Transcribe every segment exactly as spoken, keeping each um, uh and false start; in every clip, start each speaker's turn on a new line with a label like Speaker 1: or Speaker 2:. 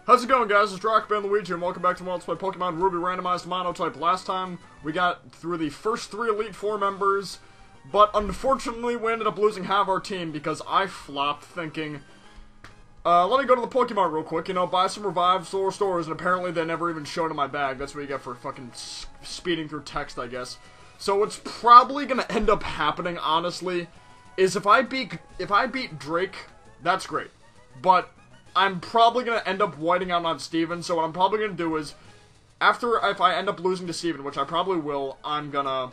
Speaker 1: How's it going, guys? It's Rockband Luigi, and welcome back to Let's Play Pokemon Ruby Randomized Monotype. Last time, we got through the first three Elite Four members, but unfortunately, we ended up losing half our team because I flopped thinking, uh, let me go to the Pokemon real quick, you know, buy some revives or stores, and apparently they never even showed in my bag. That's what you get for fucking speeding through text, I guess. So what's probably gonna end up happening, honestly, is if I beat, if I beat Drake, that's great. But I'm probably going to end up whiting out on Steven, so what I'm probably going to do is, after, if I end up losing to Steven, which I probably will, I'm going to,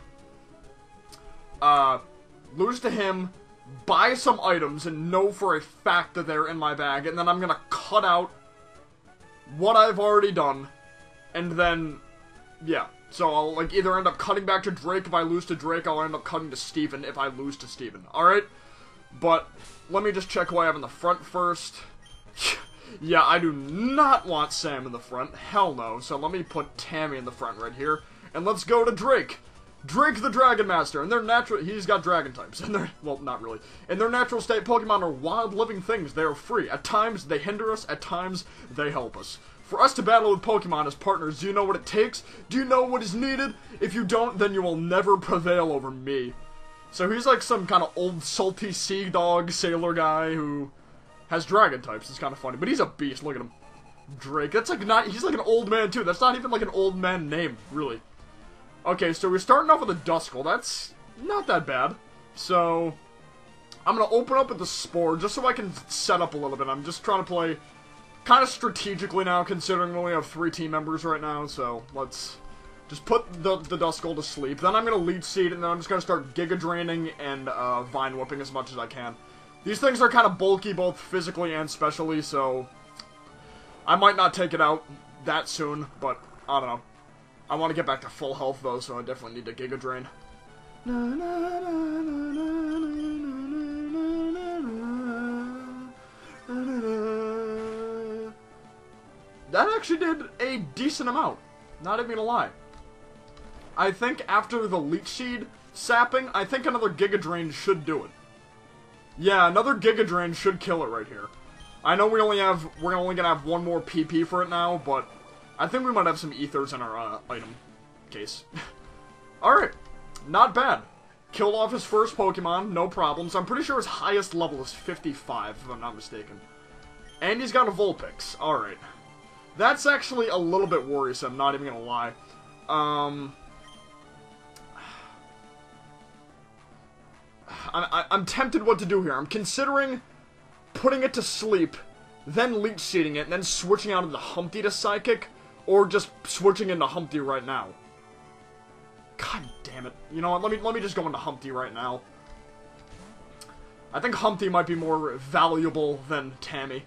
Speaker 1: uh, lose to him, buy some items, and know for a fact that they're in my bag, and then I'm going to cut out what I've already done, and then, yeah. So I'll, like, either end up cutting back to Drake if I lose to Drake, I'll end up cutting to Steven if I lose to Steven, alright? But, let me just check who I have in the front first. Yeah, I do not want Sam in the front. Hell no. So let me put Tammy in the front right here. And let's go to Drake. Drake the Dragon Master. And their natural... He's got dragon types. And they're... Well, not really. In their natural state, Pokemon are wild living things. They are free. At times, they hinder us. At times, they help us. For us to battle with Pokemon as partners, do you know what it takes? Do you know what is needed? If you don't, then you will never prevail over me. So he's like some kind of old salty sea dog sailor guy who has dragon types. It's kind of funny, but he's a beast. Look at him. Drake. That's like not, he's like an old man too. That's not even like an old man name, really. Okay, so we're starting off with a Duskull. That's not that bad. So, I'm going to open up with the Spore just so I can set up a little bit. I'm just trying to play kind of strategically now, considering we only have three team members right now. So, let's just put the, the Duskull to sleep. Then I'm going to Leech Seed, and then I'm just going to start Giga Draining and uh, Vine Whipping as much as I can. These things are kind of bulky, both physically and specially, so I might not take it out that soon, but I don't know. I want to get back to full health, though, so I definitely need to Giga Drain. That actually did a decent amount, not even gonna lie. I think after the Leech Seed sapping, I think another Giga Drain should do it. Yeah, another Giga Drain should kill it right here. I know we only have, we're only gonna have one more P P for it now, but I think we might have some Ethers in our uh, item case. Alright, not bad. Killed off his first Pokemon, no problems. I'm pretty sure his highest level is fifty-five, if I'm not mistaken. And he's got a Vulpix, alright. That's actually a little bit worrisome, not even gonna lie. Um... I, I'm tempted what to do here. I'm considering putting it to sleep, then Leech Seeding it, and then switching out into Humpty to Psychic, or just switching into Humpty right now. God damn it. You know what, let me, let me just go into Humpty right now. I think Humpty might be more valuable than Tammy.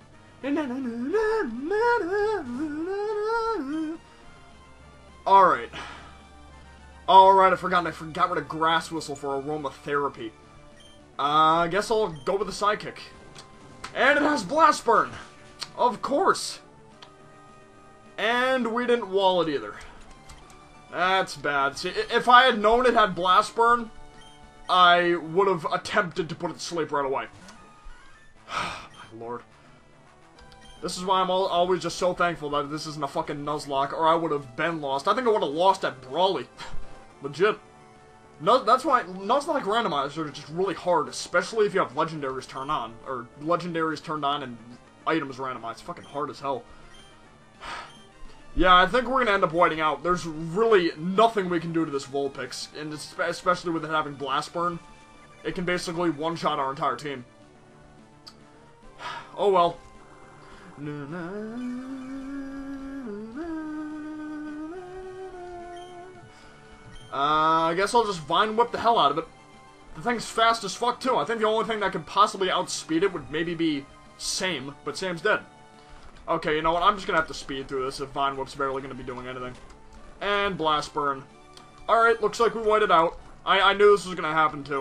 Speaker 1: Alright. Alright, I forgot, I forgot rid of Grass Whistle for Aromatherapy. Uh, I guess I'll go with the Psychic. And it has Blast Burn! Of course! And we didn't wall it either. That's bad. See, if I had known it had Blast Burn, I would have attempted to put it to sleep right away. My lord. This is why I'm all, always just so thankful that this isn't a fucking Nuzlocke, or I would have been lost. I think I would have lost at Brawly. Legit. No, that's why Nuzlocke randomizers are just really hard, especially if you have legendaries turned on, or legendaries turned on and items randomized. It's fucking hard as hell. Yeah, I think we're gonna end up whiting out. There's really nothing we can do to this Vulpix, and especially with it having Blast Burn, it can basically one-shot our entire team. Oh well. Uh, I guess I'll just Vine Whip the hell out of it. The thing's fast as fuck, too. I think the only thing that could possibly outspeed it would maybe be Sam, but Sam's dead. Okay, you know what? I'm just gonna have to speed through this if Vine Whip's barely gonna be doing anything. And Blast Burn. Alright, looks like we whited out. I, I knew this was gonna happen, too.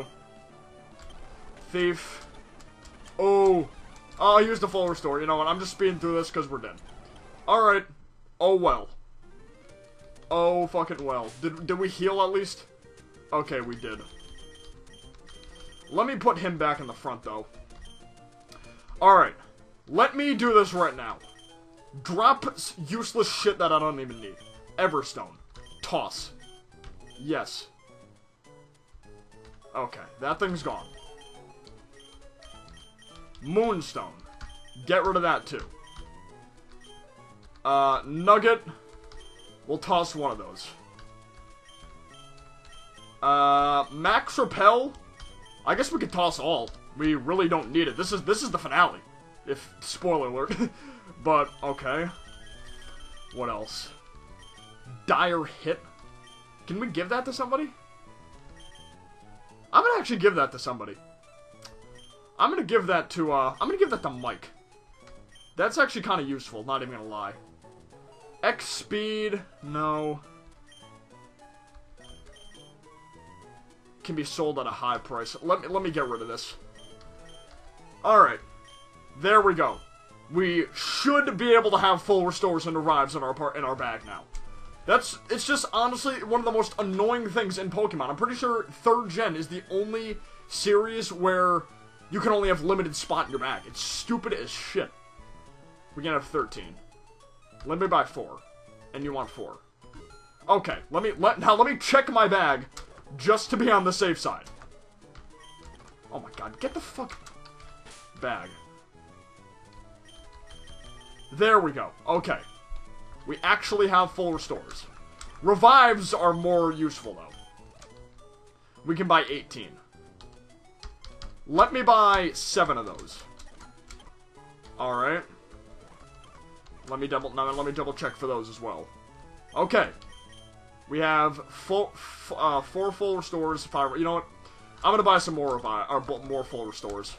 Speaker 1: Thief. Oh. Oh, here's the full restore. You know what? I'm just speeding through this because we're dead. Alright. Oh, well. Oh, fucking well. Did, did we heal at least? Okay, we did. Let me put him back in the front, though. Alright. Let me do this right now. Drop useless shit that I don't even need. Everstone. Toss. Yes. Okay, that thing's gone. Moonstone. Get rid of that, too. Uh, Nugget. We'll toss one of those. Uh, Max Repel. I guess we could toss all. We really don't need it. This is this is the finale. If spoiler alert. But okay. What else? Dire Hit. Can we give that to somebody? I'm gonna actually give that to somebody. I'm gonna give that to uh I'm gonna give that to Mike. That's actually kind of useful, not even gonna lie. X Speed, no. Can be sold at a high price. Let me let me get rid of this. Alright. There we go. We should be able to have full restores and revives in our part in our bag now. That's it's just honestly one of the most annoying things in Pokemon. I'm pretty sure third gen is the only series where you can only have limited spot in your bag. It's stupid as shit. We can have thirteen. Limited by four. And you want four. Okay, let me let now let me check my bag just to be on the safe side. Oh my god, get the fuck bag. There we go. Okay. We actually have full restores. Revives are more useful though. We can buy eighteen. Let me buy seven of those. Alright. Let me double no, let me double check for those as well. Okay. We have full, f uh, four full restores. Five. You know what? I'm gonna buy some more revi or more full restores.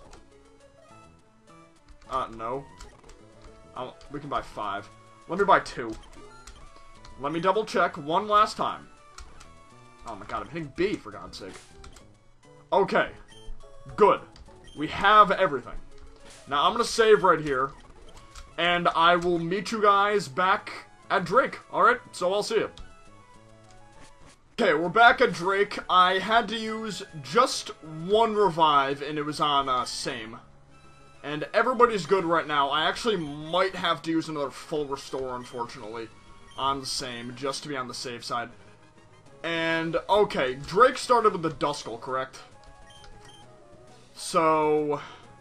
Speaker 1: Uh, no. I'll, we can buy five. Let me buy two. Let me double check one last time. Oh my god, I'm hitting B for God's sake. Okay. Good. We have everything. Now I'm gonna save right here. And I will meet you guys back at Drake. Alright, so I'll see you. Okay, we're back at Drake. I had to use just one revive, and it was on uh, same. And everybody's good right now. I actually might have to use another full restore, unfortunately, on the same, just to be on the safe side. And, okay, Drake started with the Duskull, correct? So...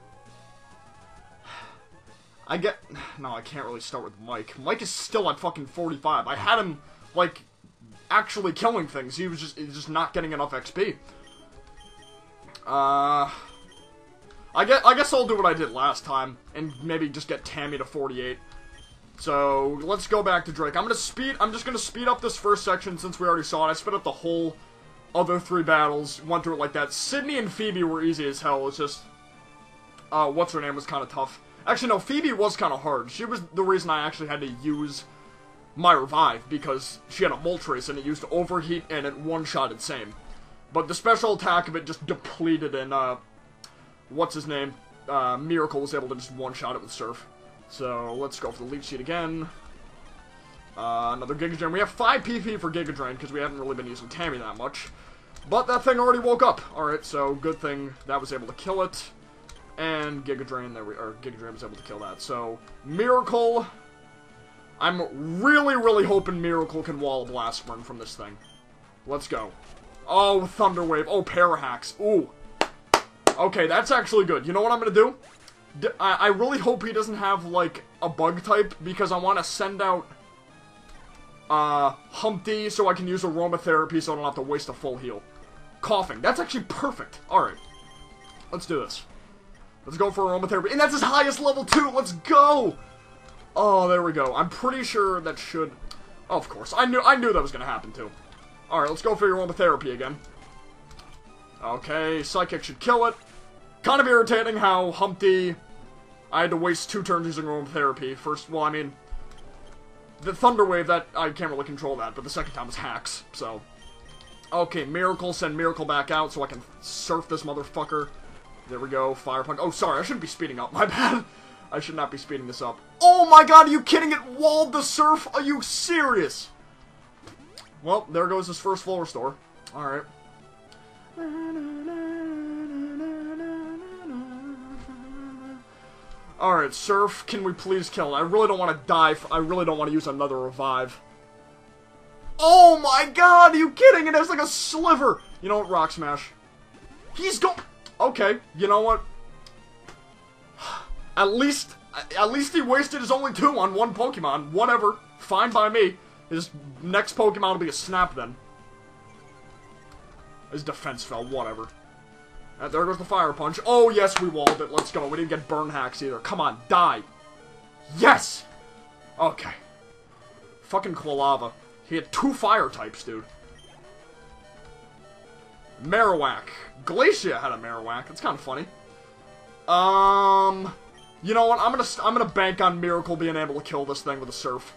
Speaker 1: I get... No, I can't really start with Mike. Mike is still at fucking forty-five. I had him, like, actually killing things. He was just, he was just not getting enough X P. Uh... I guess, I guess I'll do what I did last time, and maybe just get Tammy to forty-eight. So, let's go back to Drake. I'm gonna speed, I'm just gonna speed up this first section since we already saw it. I sped up the whole other three battles, went through it like that. Sydney and Phoebe were easy as hell. It's just, uh, what's her name was kind of tough. Actually, no, Phoebe was kind of hard. She was the reason I actually had to use my revive, because she had a Moltres, and it used Overheat, and it one-shotted same. But the special attack of it just depleted, and, uh, what's his name? Uh, Miracle was able to just one-shot it with Surf. So, let's go for the Leech Seed again. Uh, another Giga Drain. We have five P P for Giga Drain, because we haven't really been using Tammy that much. But that thing already woke up. Alright, so good thing that was able to kill it. And Giga Drain, there we or Giga Drain was able to kill that. So, Miracle. I'm really, really hoping Miracle can wall a Blast Burn from this thing. Let's go. Oh, Thunder Wave. Oh, Parahacks. Ooh. Okay, that's actually good. You know what I'm gonna do? D I, I really hope he doesn't have, like, a bug type, because I want to send out, uh, Humpty so I can use Aromatherapy so I don't have to waste a full heal. Coughing. That's actually perfect. Alright. Let's do this. Let's go for Aromatherapy. And that's his highest level, too! Let's go! Oh, there we go. I'm pretty sure that should... Oh, of course. I knew I knew that was gonna happen, too. Alright, let's go for Aromatherapy again. Okay, Psychic should kill it. Kind of irritating how Humpty... I had to waste two turns using Aromatherapy. First, well, I mean... The Thunder Wave, that... I can't really control that, but the second time was hacks, so... Okay, Miracle, send Miracle back out so I can surf this motherfucker. There we go, Fire Punch. Oh, sorry, I shouldn't be speeding up, my bad. I should not be speeding this up. Oh my god, are you kidding? It walled the Surf? Are you serious? Well, there goes his first full restore. Alright. Alright, Surf, can we please kill it? I really don't want to die. F I really don't want to use another revive. Oh my god, are you kidding? It has like a sliver. You know what, Rock Smash. He's go- Okay, you know what? At least, at least he wasted his only two on one Pokemon. Whatever. Fine by me. His next Pokemon will be a Snap then. His defense fell, whatever. And there goes the Fire Punch. Oh yes, we walled it. Let's go. We didn't get Burn Hacks either. Come on, die. Yes! Okay. Fucking Quilava. He had two fire types, dude. Marowak. Glacia had a Marowak. That's kind of funny. Um, you know what? I'm gonna I'm gonna bank on Miracle being able to kill this thing with a Surf.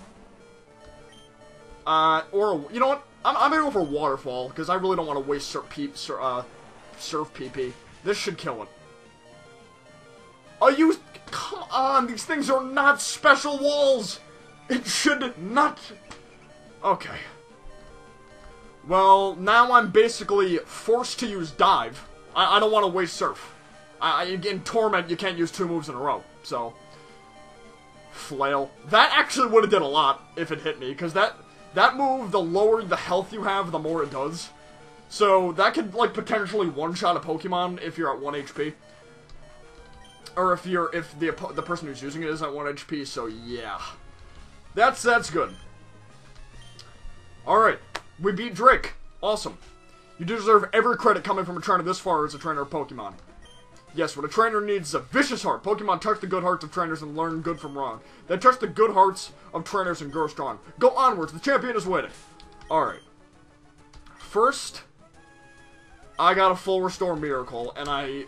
Speaker 1: Uh, or you know what? I'm I'm gonna go for Waterfall because I really don't want to waste Surf P sur, uh Surf P P. This should kill it. Oh, you come on! These things are not special walls. It should not. Okay. Well, now I'm basically forced to use Dive. I, I don't want to waste Surf. I, I, in Torment, you can't use two moves in a row, so... Flail. That actually would have did a lot if it hit me, because that, that move, the lower the health you have, the more it does. So, that could, like, potentially one-shot a Pokemon if you're at one H P. Or if you're, if the, the person who's using it is at one H P, so yeah. That's, that's good. Alright. We beat Drake. Awesome. You deserve every credit coming from a trainer this far as a trainer of Pokemon. Yes, what a trainer needs is a vicious heart. Pokemon touch the good hearts of trainers and learn good from wrong. They touch the good hearts of trainers and grow strong. Go onwards, the champion is waiting. Alright. First, I got a full restore Miracle, and I...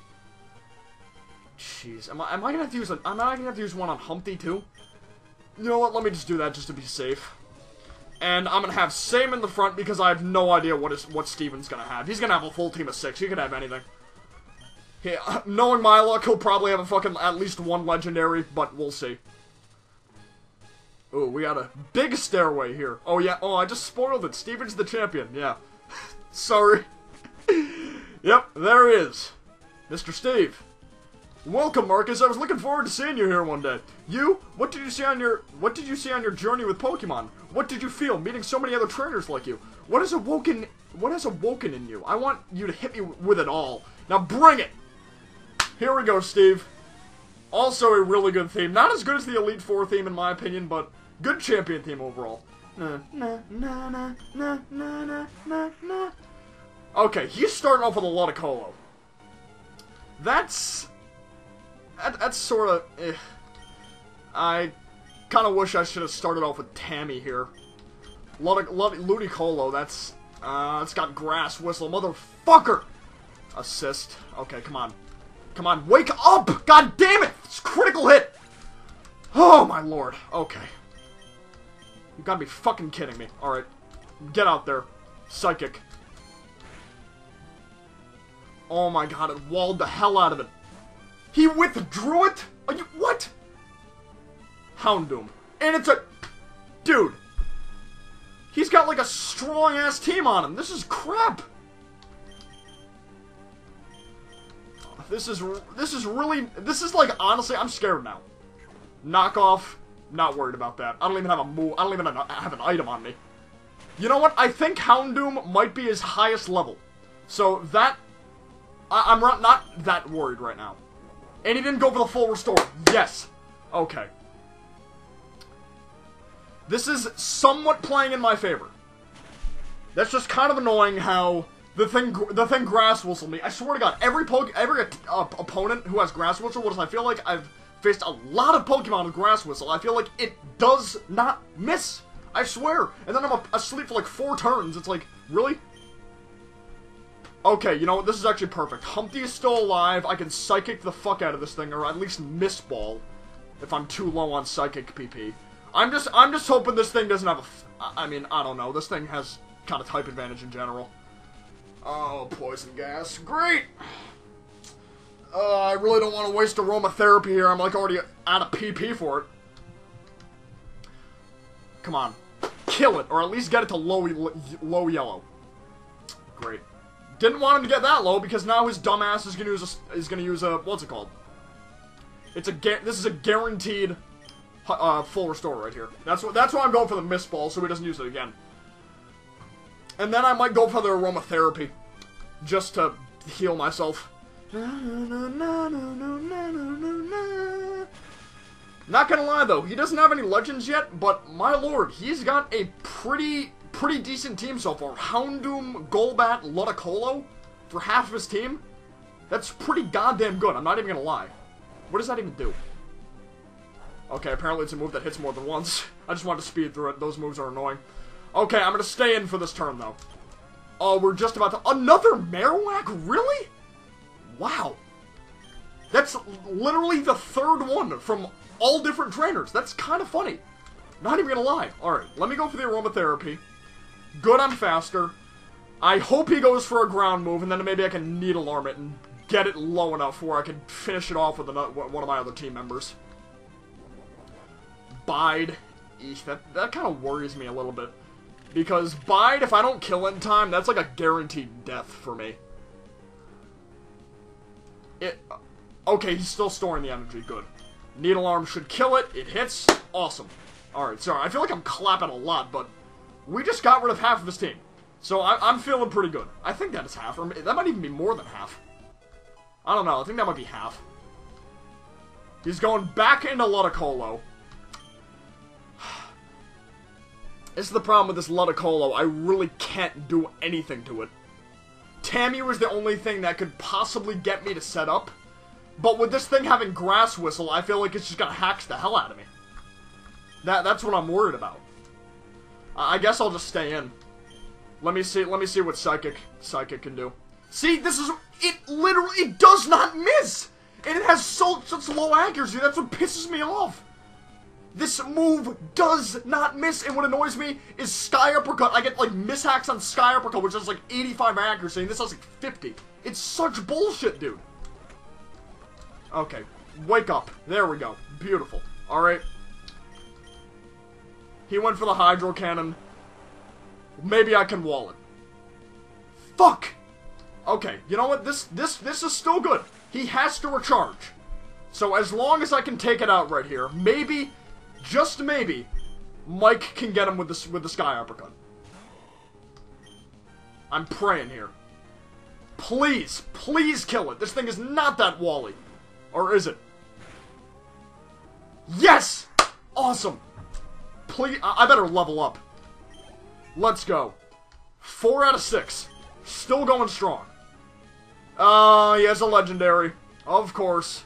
Speaker 1: Jeez, am I, am I gonna have to use a, am I gonna have to use one on Humpty too? You know what, let me just do that just to be safe. And I'm gonna have Sam in the front because I have no idea what is what Steven's gonna have. He's gonna have a full team of six. He could have anything. He, uh, knowing my luck, he'll probably have a fucking at least one legendary, but we'll see. Ooh, we got a big stairway here. Oh yeah. Oh, I just spoiled it. Steven's the champion. Yeah. Sorry. Yep, there he is, Mister Steve. Welcome, Marcus. I was looking forward to seeing you here one day. You? What did you see on your What did you see on your journey with Pokemon? What did you feel meeting so many other trainers like you? What has awoken What has awoken in you? I want you to hit me with it all. Now bring it. Here we go, Steve. Also a really good theme. Not as good as the Elite Four theme in my opinion, but good champion theme overall. Nah, nah, nah, nah, nah, nah, nah, nah. Okay, he's starting off with a lot of Colo. That's That, that's sort of... Eh. I kind of wish I should have started off with Tammy here. Lud Ludicolo, that's... Uh, it's got Grass Whistle. Motherfucker! Assist. Okay, come on. Come on, wake up! God damn it! It's a critical hit! Oh, my lord. Okay. You gotta be fucking kidding me. Alright. Get out there. Psychic. Oh my god, it walled the hell out of it. He withdrew it? Are you- what? Houndoom. And it's a- dude. He's got like a strong-ass team on him. This is crap. This is- this is really- this is like, honestly, I'm scared now. Knockoff, not worried about that. I don't even have a move- I don't even have an item on me. You know what? I think Houndoom might be his highest level. So that- I I'm not that worried right now. And he didn't go for the full restore. Yes. Okay. This is somewhat playing in my favor. That's just kind of annoying how the thing the thing Grass Whistle me. I swear to God, every poke every uh, opponent who has Grass Whistle, what does I feel like I've faced a lot of Pokemon with Grass Whistle. I feel like it does not miss. I swear. And then I'm asleep for like four turns. It's like, really? Okay, you know what? This is actually perfect. Humpty is still alive. I can Psychic the fuck out of this thing, or at least Miss Ball, if I'm too low on Psychic P P. I'm just, I'm just hoping this thing doesn't have a. F I mean, I don't know. This thing has kind of type advantage in general. Oh, poison gas, great. Uh, I really don't want to waste aromatherapy here. I'm like already out of P P for it. Come on, kill it, or at least get it to low, low yellow. Great. Didn't want him to get that low because now his dumbass is gonna use a, is gonna use a what's it called? It's a this is a guaranteed uh, full restore right here. That's what that's why I'm going for the Mist Ball, so he doesn't use it again. And then I might go for the aromatherapy, just to heal myself. Not gonna lie though, he doesn't have any legends yet, but my lord, he's got a pretty, pretty decent team so far. Houndoom, Golbat, Ludicolo for half of his team. That's pretty goddamn good, I'm not even gonna lie. What does that even do? Okay, apparently it's a move that hits more than once. I just wanted to speed through it, those moves are annoying. Okay, I'm gonna stay in for this turn though. Oh, we're just about to- Another Marowak? Really? Wow. That's literally the third one from all different trainers. That's kind of funny. Not even gonna lie. Alright, let me go for the aromatherapy. Good, I'm faster. I hope he goes for a ground move, and then maybe I can needle arm it and get it low enough where I can finish it off with another, one of my other team members. Bide. Eesh, that, that kind of worries me a little bit. Because Bide, if I don't kill it in time, that's like a guaranteed death for me. It... Okay, he's still storing the energy. Good. Needle Arm should kill it. It hits. Awesome. Alright, sorry. I feel like I'm clapping a lot, but we just got rid of half of his team. So I, I'm feeling pretty good. I think that is half. Or that might even be more than half. I don't know. I think that might be half. He's going back into Ludicolo. This is the problem with this Ludicolo. I really can't do anything to it. Tammy was the only thing that could possibly get me to set up. But with this thing having Grass Whistle, I feel like it's just gonna hacks the hell out of me. That that's what I'm worried about. I, I guess I'll just stay in. Let me see. Let me see what Psychic Psychic can do. See, this is it. Literally, it does not miss, and it has so such low accuracy. That's what pisses me off. This move does not miss, and what annoys me is Sky Uppercut. I get like mishacks on Sky Uppercut, which has like eighty-five accuracy, and this has like fifty. It's such bullshit, dude. Okay, wake up. There we go. Beautiful. Alright. He went for the Hydro Cannon. Maybe I can wall it. Fuck! Okay, you know what? This this this is still good. He has to recharge. So as long as I can take it out right here, maybe, just maybe, Mike can get him with the, with the Sky Uppercut. I'm praying here. Please, please kill it. This thing is not that Wally. Or is it? Yes! Awesome! Please, I, I better level up. Let's go. Four out of six. Still going strong. Uh, he has a legendary. Of course.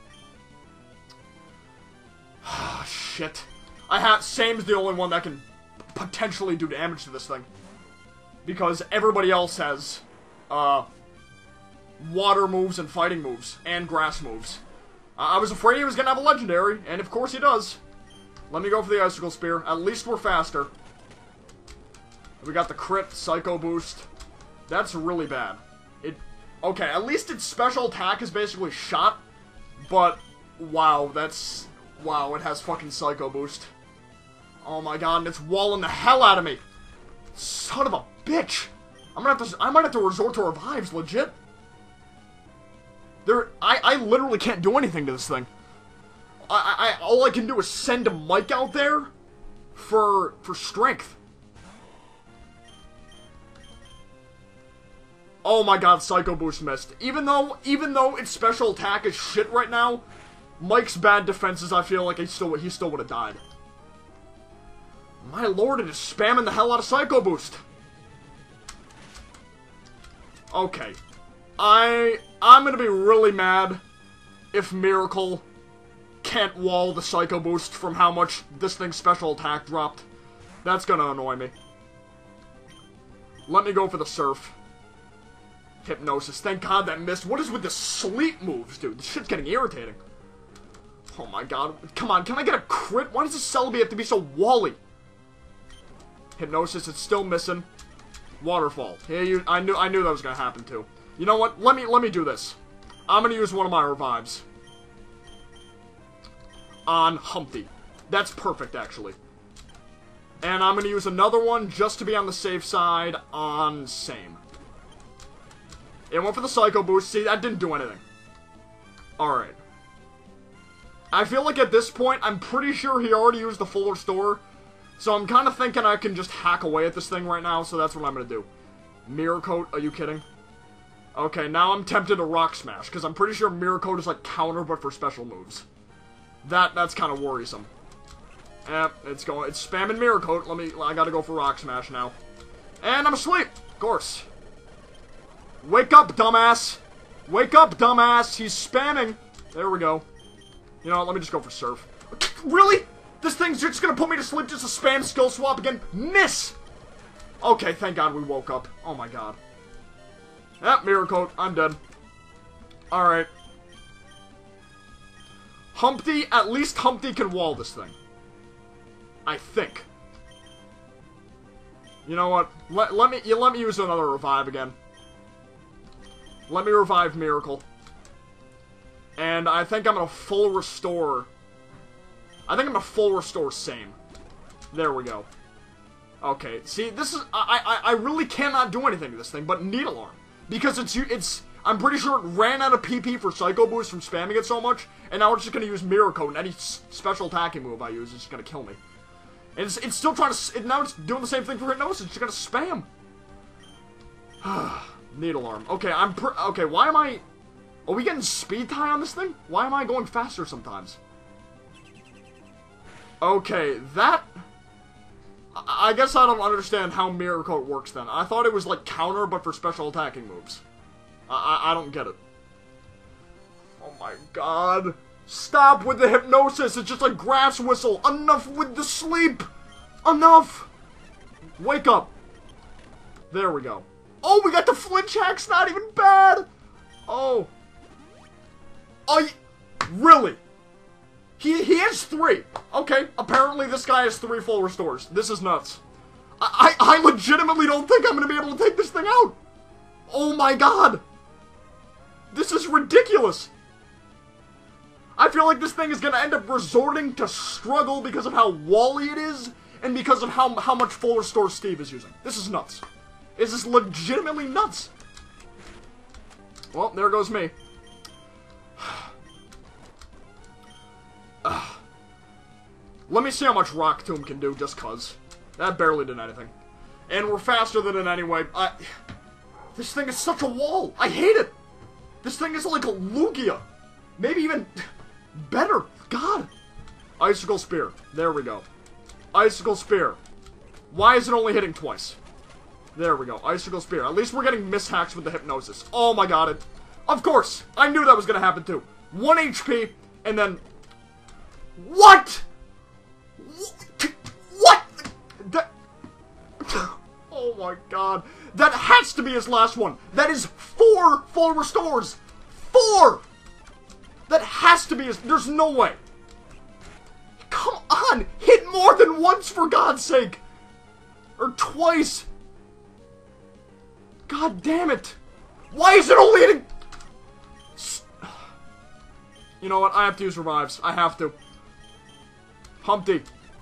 Speaker 1: Shit. I have, Same's the only one that can potentially do damage to this thing. Because everybody else has, uh... water moves and fighting moves, and grass moves. Uh, I was afraid he was gonna have a legendary, and of course he does. Let me go for the Icicle Spear. At least we're faster. We got the crit, Psycho Boost. That's really bad. It, okay, at least its special attack is basically shot, but, wow, that's, wow, it has fucking Psycho Boost. Oh my god, and it's walling the hell out of me. Son of a bitch. I'm gonna have to, I might have to resort to revives, legit. There, I, I literally can't do anything to this thing. I, I, all I can do is send a Mike out there for, for strength. Oh my god, Psycho Boost missed. Even though, even though its special attack is shit right now, Mike's bad defenses, I feel like he still, he still would have died. My lord, it is spamming the hell out of Psycho Boost. Okay. I, I'm gonna be really mad if Miracle can't wall the Psycho Boost from how much this thing's special attack dropped. That's gonna annoy me. Let me go for the Surf. Hypnosis. Thank god that missed. What is with the sleep moves, dude? This shit's getting irritating. Oh my god. Come on, can I get a crit? Why does this Celebi have to be so wally? Hypnosis, it's still missing. Waterfall. Yeah, you, I knew I knew that was gonna happen too. You know what? Let me let me do this. I'm gonna use one of my revives on Humpty. That's perfect, actually. And I'm gonna use another one just to be on the safe side on Same. It went for the Psycho Boost. See, that didn't do anything. Alright. I feel like at this point, I'm pretty sure he already used the full restore. So I'm kind of thinking I can just hack away at this thing right now, so that's what I'm going to do. Mirror Coat, are you kidding? Okay, now I'm tempted to Rock Smash, because I'm pretty sure Mirror Coat is like counter, but for special moves. That, that's kind of worrisome. Yep, it's going, it's spamming Mirror Coat. Let me, I gotta go for Rock Smash now. And I'm asleep! Of course. Wake up, dumbass! Wake up, dumbass! He's spamming! There we go. You know what, let me just go for Surf. Really? This thing's just gonna put me to sleep just to spam skill swap again? Miss! Okay, thank God we woke up. Oh my God. Yep, Mirror Coat. I'm dead. Alright. Humpty, at least Humpty can wall this thing. I think. You know what? Let, let me you let me use another revive again. Let me revive Miracle. And I think I'm gonna full restore. I think I'm gonna full restore Same. There we go. Okay, see, this is I I I really cannot do anything to this thing but Needle Arm. Because it's it's I'm pretty sure it ran out of P P for Psycho Boost from spamming it so much, and now it's just gonna use Mirror Coat, and any s special attacking move I use is just gonna kill me. And it's, it's still trying to, it, now it's doing the same thing for Hypnosis, it's just gonna spam. Needle Arm. Okay, I'm pr okay, why am I, are we getting speed tie on this thing? Why am I going faster sometimes? Okay, that, I, I guess I don't understand how Mirror Coat works then. I thought it was like counter, but for special attacking moves. I, I, I don't get it. Oh my God. Stop with the hypnosis. It's just a grass whistle. Enough with the sleep. Enough. Wake up. There we go. Oh, we got the flinch hack's not even bad. Oh. Oh, really? He, he has three. Okay, apparently this guy has three full restores. This is nuts. I, I, I legitimately don't think I'm going to be able to take this thing out. Oh my God. This is ridiculous. I feel like this thing is going to end up resorting to struggle because of how wally it is, and because of how, how much full restore Steve is using. This is nuts. This is legitimately nuts. Well, there goes me. uh, let me see how much Rock Tomb can do, just cuz. That barely did anything. And we're faster than it anyway. I, this thing is such a wall. I hate it. This thing is like a Lugia. Maybe even better. God. Icicle Spear. There we go. Icicle Spear. Why is it only hitting twice? There we go. Icicle Spear. At least we're getting mishacks with the Hypnosis. Oh my God. It, of course. I knew that was going to happen too. One H P, and then... What? What? That... Oh my God. That has to be his last one. That is four full restores. Four! That has to be his... There's no way. Come on! Hit more than once, for God's sake! Or twice. God damn it. Why is it only hitting... You know what? I have to use revives. I have to. Humpty.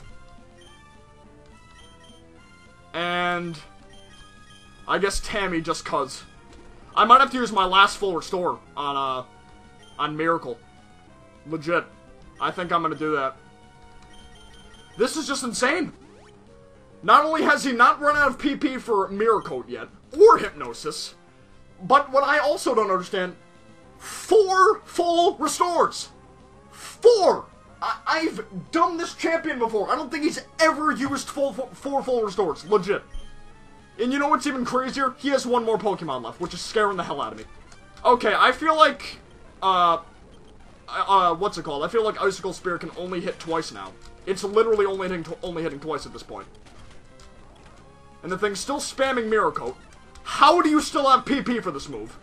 Speaker 1: And... I guess Tammy, just cuz. I might have to use my last full restore on, uh... on Miracle. Legit. I think I'm gonna do that. This is just insane. Not only has he not run out of P P for Mirror Coat yet, or Hypnosis, but what I also don't understand, four full restores. Four! I I've done this champion before. I don't think he's ever used full, full, four full restores. Legit. And you know what's even crazier? He has one more Pokemon left, which is scaring the hell out of me. Okay, I feel like, uh, uh, what's it called? I feel like Icicle Spear can only hit twice now. It's literally only hitting, only hitting twice at this point. And the thing's still spamming Mirror Coat. How do you still have P P for this move?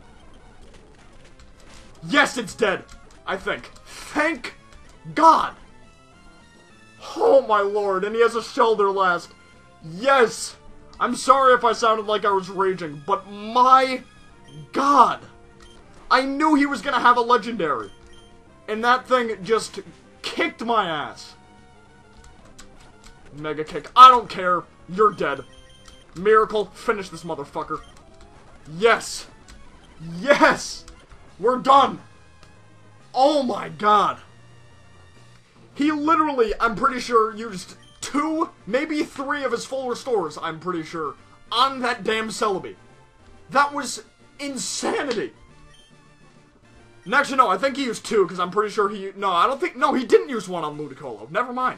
Speaker 1: Yes, it's dead. I think. Thank God. Oh my lord, and he has a Shellder last. Yes. I'm sorry if I sounded like I was raging, but my God. I knew he was gonna have a legendary. And that thing just kicked my ass. Mega kick. I don't care. You're dead. Miracle, finish this motherfucker. Yes. Yes. We're done. Oh my God. He literally, I'm pretty sure, used two, maybe three of his full restores, I'm pretty sure, on that damn Celebi. That was insanity. And actually, no, I think he used two, because I'm pretty sure he... No, I don't think... No, he didn't use one on Ludicolo. Never mind.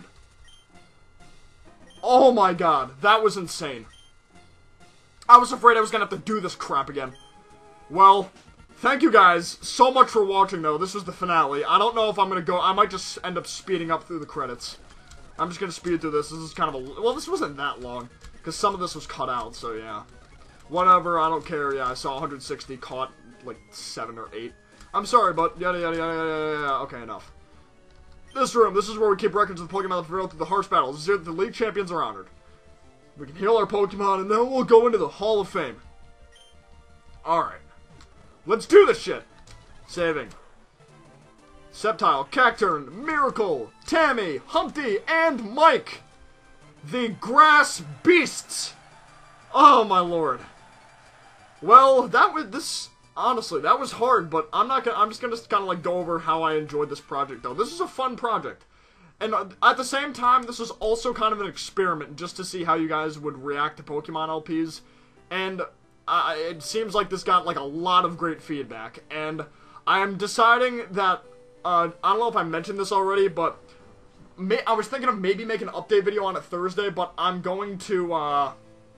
Speaker 1: Oh my god, that was insane. I was afraid I was going to have to do this crap again. Well, thank you guys so much for watching, though. This was the finale. I don't know if I'm going to go... I might just end up speeding up through the credits. I'm just going to speed through this. This is kind of a... Well, this wasn't that long, because some of this was cut out, so yeah. Whatever, I don't care. Yeah, I saw one hundred sixty caught, like, seven or eight. I'm sorry, but yada yada yada yada yada. Okay, enough. This room, this is where we keep records of the Pokemon that prevailed through the harsh battles. This is here that the League Champions are honored. We can heal our Pokemon, and then we'll go into the Hall of Fame. Alright. Let's do this shit! Saving. Sceptile, Cacturn, Miracle, Tammy, Humpty, and Mike! The Grass Beasts! Oh my lord. Well, that was this... Honestly, that was hard, but I'm not gonna, I'm just gonna kind of like go over how I enjoyed this project, though. This is a fun project. And uh, at the same time, this is also kind of an experiment, just to see how you guys would react to Pokemon L Ps. And uh, it seems like this got like a lot of great feedback. And I am deciding that, uh, I don't know if I mentioned this already, but may I was thinking of maybe making an update video on it Thursday, but I'm going to, uh,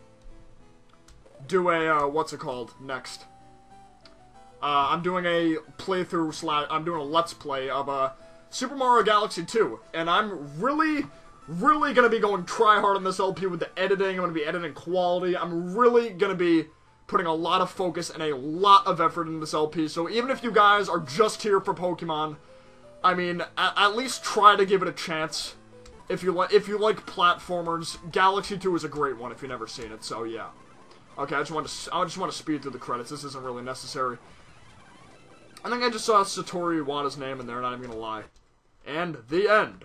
Speaker 1: do a, uh, what's it called, next. Uh, I'm doing a playthrough slash, I'm doing a Let's Play of, uh, Super Mario Galaxy two, and I'm really, really gonna be going try-hard on this L P with the editing. I'm gonna be editing quality. I'm really gonna be putting a lot of focus and a lot of effort into this L P, so even if you guys are just here for Pokemon, I mean, at, at least try to give it a chance. If you, li if you like platformers, Galaxy two is a great one if you've never seen it, so yeah. Okay, I just want to, I just want to speed through the credits. This isn't really necessary. I think I just saw Satoru Iwata's name in there, not even gonna lie. And the end.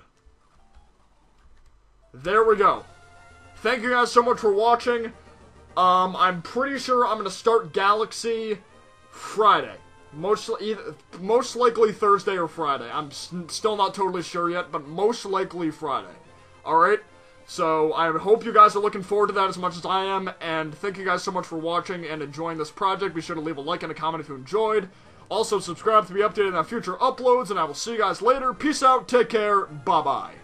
Speaker 1: There we go. Thank you guys so much for watching. Um, I'm pretty sure I'm gonna start Galaxy Friday. Most, either, most likely Thursday or Friday. I'm still not totally sure yet, but most likely Friday. Alright? So, I hope you guys are looking forward to that as much as I am, and thank you guys so much for watching and enjoying this project. Be sure to leave a like and a comment if you enjoyed. Also, subscribe to be updated on future uploads, and I will see you guys later. Peace out, take care, bye-bye.